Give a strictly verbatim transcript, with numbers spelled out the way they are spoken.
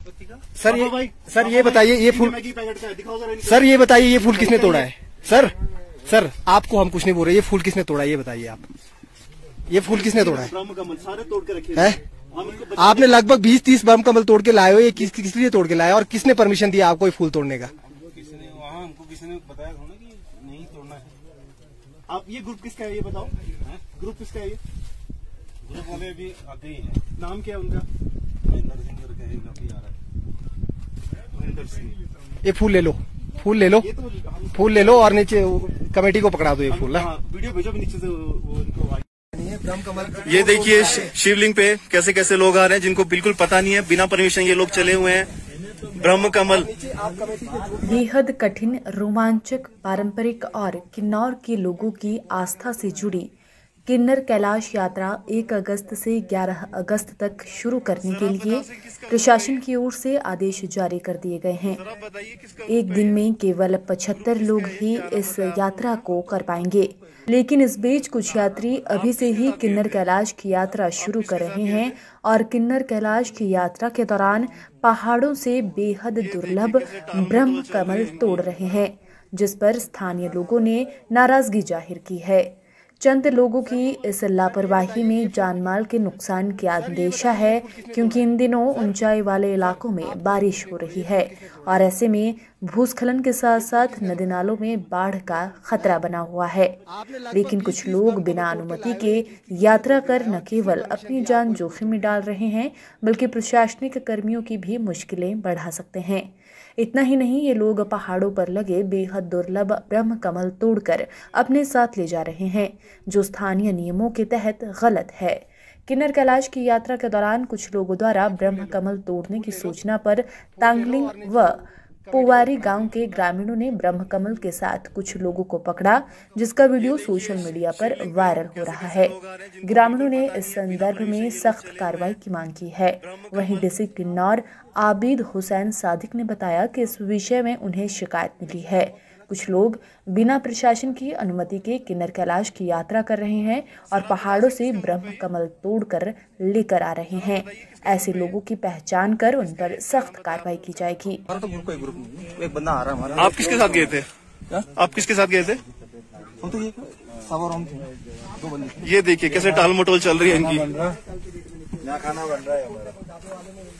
Sir ये sir ये बताइए ये फूल सर ये बताइए ये फूल किसने तोड़ा है? सर सर आपको हम कुछ नहीं बोल रहे, ये फूल किसने तोड़ा है ये बताइए आप। ये फूल किसने तोड़ा है? सारे तोड़ के रखे है? आपने लगभग बीस तीस ब्रह्म कमल तोड़ के लाए हो, ये किस किस लिए तोड़ के लाए और किसने परमिशन दिया आपको ये फूल तोड़ने का? किसने वहाँ हमको किसी ने बताया था ना कि नहीं तोड़ना है। आप ये ग्रुप किसका है ये बताओ? ग्रुप किसका है ये? ग्रुप वाले भी आते ही हैं। नाम क्या है उनका? महेंद्र सिंह करके है, काफी आ रहा है महेंद्र सिंह। ये फूल ले लो, फूल ले लो, फूल ले लो और नीचे कमेटी को पकड़ा दो ये फूल। वीडियो भेजो नीचे से उनको। ये देखिए शिवलिंग पे कैसे कैसे लोग आ रहे हैं जिनको बिल्कुल पता नहीं है, बिना परमिशन ये लोग चले हुए हैं। ब्रह्म कमल बेहद कठिन, रोमांचक, पारंपरिक और किन्नौर के लोगों की आस्था से जुड़ी किन्नर कैलाश यात्रा एक अगस्त से ग्यारह अगस्त तक शुरू करने के लिए प्रशासन की ओर से आदेश जारी कर दिए गए हैं। एक दिन में केवल पचहत्तर लोग ही इस यात्रा को कर पाएंगे, लेकिन इस बीच कुछ यात्री अभी से ही किन्नर कैलाश की यात्रा शुरू कर रहे हैं और किन्नर कैलाश की यात्रा के दौरान पहाड़ों से बेहद दुर्लभ ब्रह्म कमल तोड़ रहे हैं, जिस पर स्थानीय लोगों ने नाराजगी जाहिर की है। चंद लोगों की इस लापरवाही में जानमाल के नुकसान की अंदेशा है, क्योंकि इन दिनों ऊंचाई वाले इलाकों में बारिश हो रही है और ऐसे में भूस्खलन के साथ साथ नदी नालों में बाढ़ का खतरा बना हुआ है। लेकिन कुछ लोग बिना अनुमति के यात्रा कर न केवल अपनी जान जोखिम में डाल रहे हैं, बल्कि प्रशासनिक कर्मियों की भी मुश्किलें बढ़ा सकते हैं। इतना ही नहीं, ये लोग पहाड़ों पर लगे बेहद दुर्लभ ब्रह्म कमल तोड़कर अपने साथ ले जा रहे हैं, जो स्थानीय नियमों के तहत गलत है। किन्नर कैलाश की यात्रा के दौरान कुछ लोगों द्वारा ब्रह्म कमल तोड़ने की सूचना पर तांगलिंग व पोवारी गांव के ग्रामीणों ने ब्रह्म कमल के साथ कुछ लोगों को पकड़ा, जिसका वीडियो सोशल मीडिया पर वायरल हो रहा है। ग्रामीणों ने इस संदर्भ में सख्त कार्रवाई की मांग की है। वहीं डीसी किन्नौर आबिद हुसैन सादिक ने बताया कि इस विषय में उन्हें शिकायत मिली है। कुछ लोग बिना प्रशासन की अनुमति के किन्नर कैलाश की यात्रा कर रहे हैं और पहाड़ों से ब्रह्म कमल तोड़कर लेकर आ रहे हैं। ऐसे लोगों की पहचान कर उन पर सख्त कार्रवाई की जाएगी। एक बंदा आ रहा है। आप किसके साथ गए थे? आप किसके साथ गए थे? ये देखिए कैसे टाल मटोल चल रही है इनकी। खाना बन रहा है हमारा।